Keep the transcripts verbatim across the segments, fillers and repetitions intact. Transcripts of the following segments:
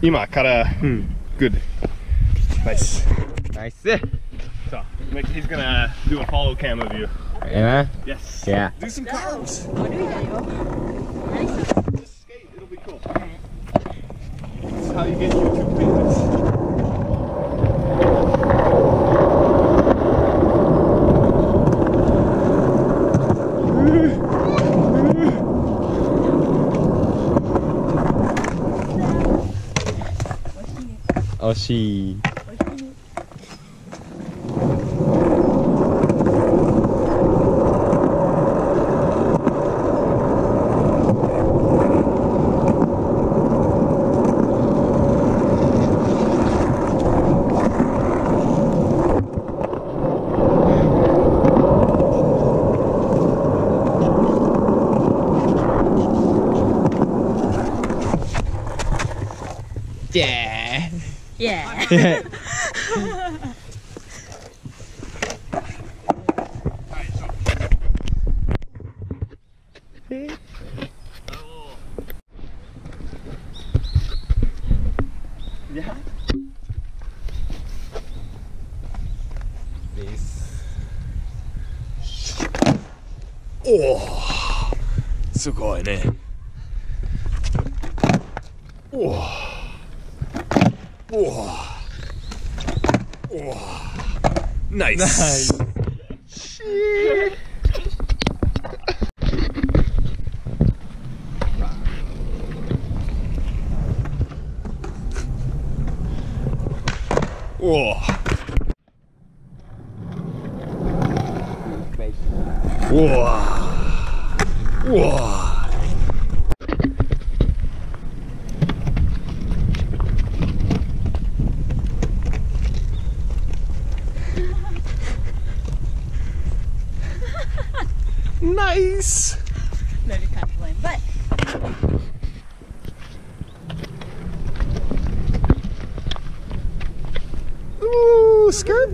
今から、うん、good. Nice. Nice. So, he's gonna do a follow cam of you. Yeah? Yes. Yeah. Do some curves. Just skate, it'll be cool. That's how you get YouTube famous. Oshi. Yeah. Yeah. Yeah. Yeah. This. Oh, すごいね。Oh. Oh. Oh. Nice. Nice. Oh. Whoa. Whoa. Nice. No, you can't blame, but. Ooh, skirt.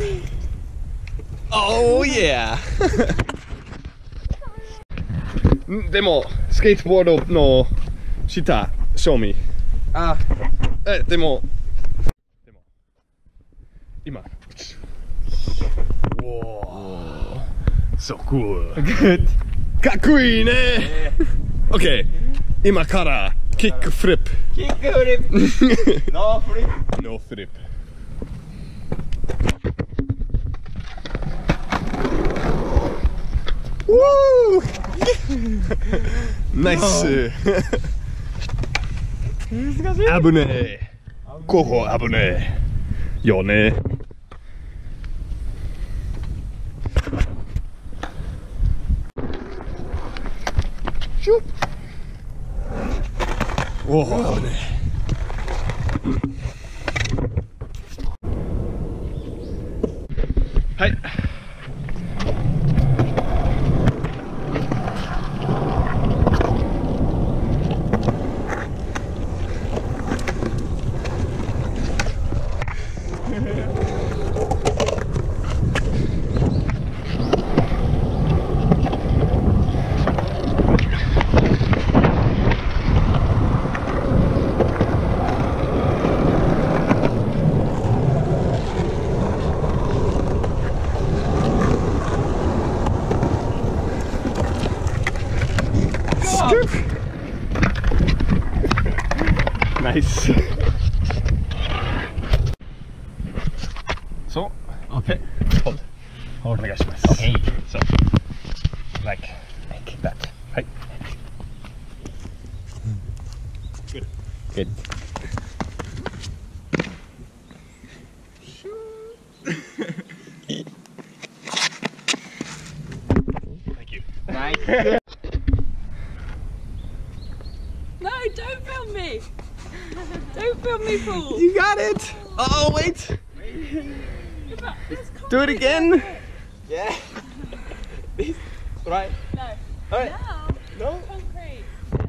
Oh yeah. でもスケートボードの下、show me。 あ、 え、でも、でも、今。おお、so cool。 Good。 かっこいいね。OK、今からキックフリップ。 キックフリップ。ノーフリップ。 ノーフリップ。Woo! Nice. 難しい。 危ねえ。ここ危ねえ。よね。シュッ。おお、危ねえ。はい。Nice. So, okay. Hold. Hold. お願いします。 Okay. So, like, like that. はい。Good. Good. Thank you. Nice. No, don't film me. Don't film me, fool. You got it. Oh wait. Do it again. Yeah. This. Right. No. Alright. No. No. Concrete.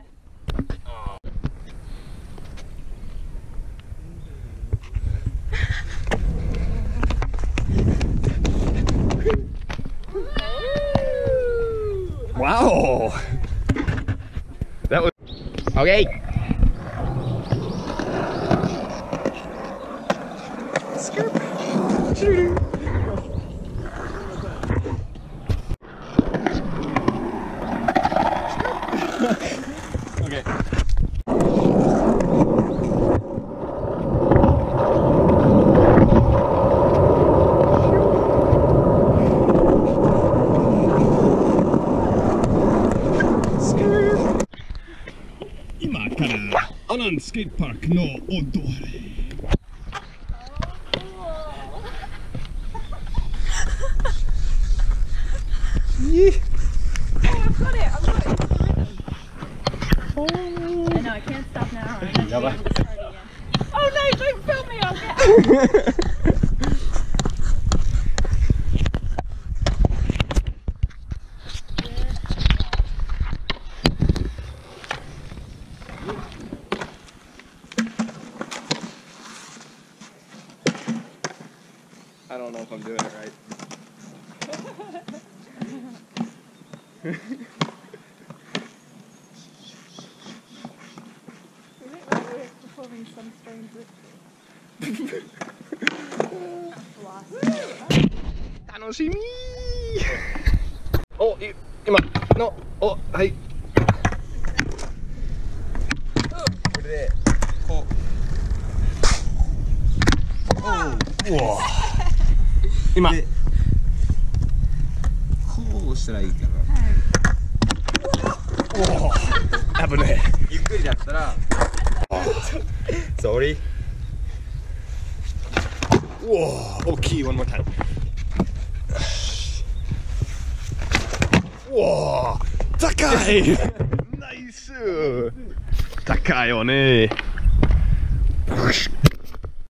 Wow. That was Okay. スケートパークの踊り。 Oh, I've got it. I've got it. Oh. I know. I can't stop now. I'm not Yeah, able but- to start again. Oh no! Don't film me. I'll get out. I don't know if I'm doing it right. Is it like we're performing some strange ritual? 楽しみ。お、い今のおはい。 これでこううわ。今。 でこうしたらいいかな。 おお。危ねえ。 ゆっくりだったら。Sorry。 おお、大きい one more time。おお、高い。ナイス。高いよね。